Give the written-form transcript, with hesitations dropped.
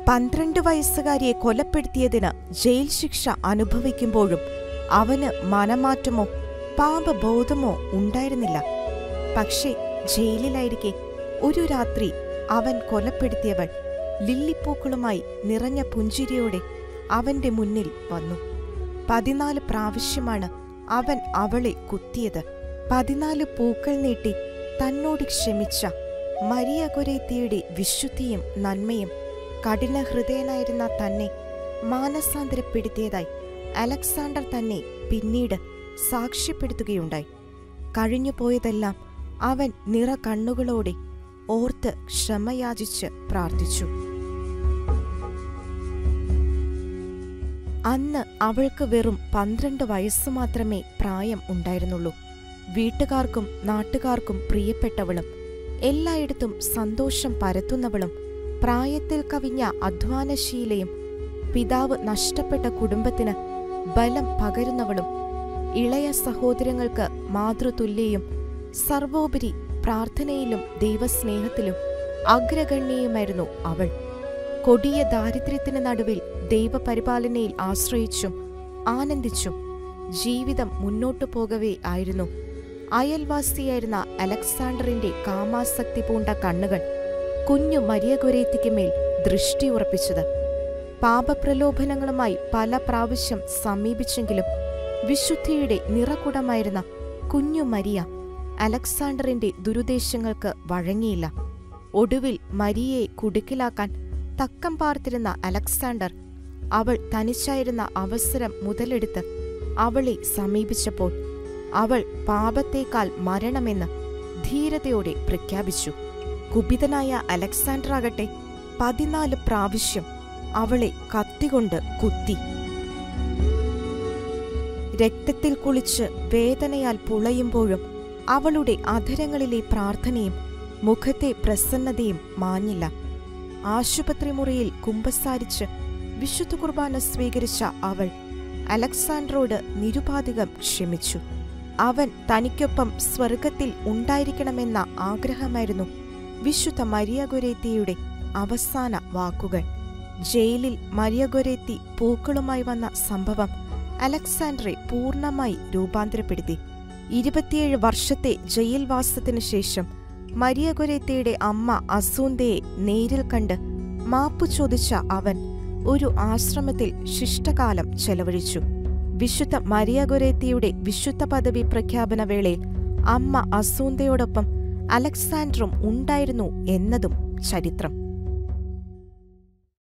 12 വയസ്സുകാരിയെ കൊലപ്പെടുത്തിയതിന് ജയിൽ ശിക്ഷ അനുഭവിക്കുമ്പോഴും അവന് മനമാറ്റമോ പാപബോധമോ ഉണ്ടായിരുന്നില്ല. പക്ഷേ ജയിലിലായിരിക്കെ ഒരു രാത്രി അവൻ കൊലപ്പെടുത്തിയവൾ ലില്ലിപ്പൂക്കളുമായി നിറഞ്ഞ പുഞ്ചിരിയോടെ അവന്റെ മുന്നിൽ വന്നു. 14 പ്രാവശ്യമാണ് അവൻ അവളെ കുത്തിയത്. 14 പൂക്കൾ നീട്ടി തന്നോട് ക്ഷമിച്ച മരിയ ഗൊരേത്തിയുടെ വിശുദ്ധിയും നന്മയും കഠിനഹൃദയനായിരുന്ന തന്നെ മാനസാന്തരപ്പെടുത്തിയതായി അലക്സാണ്ടർ തന്നെ പിന്നീട് സാക്ഷ്യപ്പെടുത്തുകയുണ്ടായി. കഴിഞ്ഞുപോയതെല്ലാം അവൻ നിറ കണ്ണുകളോടെ ഓർത്ത് ക്ഷമയാചിച്ച് പ്രാർത്ഥിച്ചു. അന്ന് അവൾക്ക് വെറും 12 വയസ്സു മാത്രമേ പ്രായം ഉണ്ടായിരുന്നുള്ളൂ. വീട്ടുകാർക്കും നാട്ടുകാർക്കും പ്രിയപ്പെട്ടവളും എല്ലായിടത്തും സന്തോഷം പരത്തുന്നവളും പ്രായത്തിൽ കവിഞ്ഞ അധ്വാനശീലയും പിതാവ് നഷ്ടപ്പെട്ട കുടുംബത്തിന് ബലം പകരുന്നവളും ഇളയ സഹോദരങ്ങൾക്ക് മാതൃതുല്യയും സർവോപരി പ്രാർത്ഥനയിലും ദൈവസ്നേഹത്തിലും അഗ്രഗണ്യയുമായിരുന്നു അവൾ. കൊടിയ ദാരിദ്ര്യത്തിന് നടുവിൽ ദൈവപരിപാലനയിൽ ആശ്രയിച്ചും ആനന്ദിച്ചും ജീവിതം മുന്നോട്ടു പോകവേ ആയിരുന്നു അയൽവാസിയായിരുന്ന അലക്സാണ്ടറിന്റെ കാമാസക്തി പൂണ്ട കണ്ണുകൾ കുഞ്ഞു മരിയ ഗൊരേത്തിക്ക് മേൽ ദൃഷ്ടിയുറപ്പിച്ചത്. പാപപ്രലോഭനങ്ങളുമായി പല പ്രാവശ്യം സമീപിച്ചെങ്കിലും വിശുദ്ധിയുടെ നിറകുടമായിരുന്ന കുഞ്ഞു മരിയ അലക്സാണ്ടറിന്റെ ദുരുദ്ദേശങ്ങൾക്ക് വഴങ്ങിയില്ല. ഒടുവിൽ മരിയയെ കുടുക്കിലാക്കാൻ തക്കം പാർത്തിരുന്ന അലക്സാണ്ടർ അവൾ തനിച്ചായിരുന്ന അവസരം മുതലെടുത്ത് അവളെ സമീപിച്ചപ്പോൾ അവൾ പാപത്തേക്കാൾ മരണമെന്ന് ധീരതയോടെ പ്രഖ്യാപിച്ചു. കുപിതനായ അലക്സാണ്ടറാകട്ടെ 14 പ്രാവശ്യം അവളെ കത്തികൊണ്ട് കുത്തി. രക്തത്തിൽ കുളിച്ച് വേദനയാൽ പുളയുമ്പോഴും അവളുടെ അധരങ്ങളിലെ പ്രാർത്ഥനയും മുഖത്തെ പ്രസന്നതയും മാഞ്ഞില്ല. ആശുപത്രി മുറിയിൽ കുമ്പസാരിച്ച് വിശുദ്ധ കുർബാന സ്വീകരിച്ച അവൾ അലക്സാണ്ടറോട് നിരുപാധികം ക്ഷമിച്ചു. അവൻ തനിക്കൊപ്പം സ്വർഗത്തിൽ ഉണ്ടായിരിക്കണമെന്ന ആഗ്രഹമായിരുന്നു വിശുദ്ധ മരിയ ഗൊരേത്തിയുടെ അവസാന വാക്കുകൾ. ജയിലിൽ മരിയ ഗൊരേത്തി പൂക്കളുമായി വന്ന സംഭവം അലക്സാണ്ടറെ പൂർണ്ണമായി രൂപാന്തരപ്പെടുത്തി. 27 വർഷത്തെ ജയിൽവാസത്തിനു ശേഷം മരിയ ഗൊരേത്തിയുടെ അമ്മ അസൂന്തയെ നേരിൽ കണ്ട് മാപ്പു ചോദിച്ച അവൻ ഒരു ആശ്രമത്തിൽ ശിഷ്ടകാലം ചെലവഴിച്ചു. വിശുദ്ധ മരിയ ഗൊരേത്തിയുടെ വിശുദ്ധ പദവി പ്രഖ്യാപന വേളയിൽ അമ്മ അസൂന്തയോടൊപ്പം അലക്സാണ്ടറും ഉണ്ടായിരുന്നു എന്നതും ചരിത്രം.